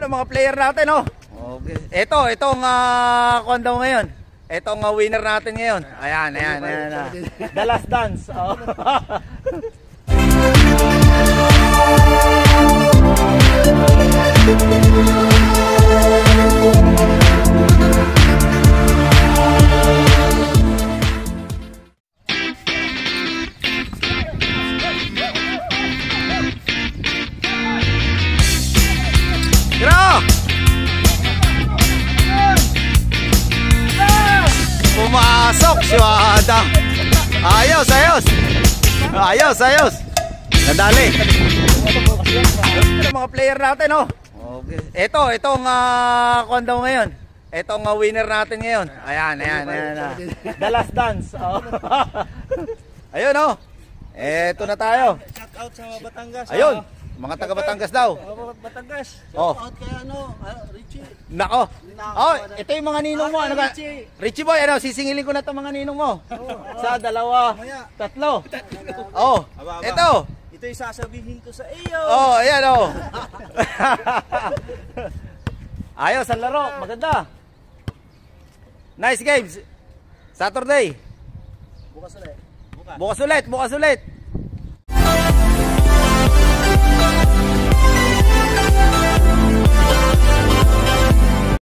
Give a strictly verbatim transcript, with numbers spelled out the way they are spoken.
Ayun ang mga player natin, oh. Okay. Ito, itong uh, kondo ngayon. Itong uh, winner natin ngayon. Ayan, ayan, ayan. ayan. The Last Dance. Oh. Pumasok si Wada. Ayos, ayos. Ayos, ayos. Nadali. Ito mga player natin, oh. Okay. Ito, itong uh, kondo ngayon. Itong uh, winner natin ngayon. Ayan, ayan, ayan. ayan. The Last Dance. Oh. Ayun, oh. Eto na tayo. Shout out sa Batangas. Ayun. Mga taga Batangas daw. Batangas. Oh. Shout out kay ano, Richie. Nako. Oh, ito yung mga ninong mo. Ano ka? Richie. Richie boy, ano, sisingilin ko na itong mga ninong mo. Sa dalawa, tatlo. Oh, ito. Ito yung sasabihin ko sa iyo. Oh, ayan, oh. Ayos ang laro, maganda. Nice games. Saturday. Bukas ulit. Bukas ulit, bukas ulit.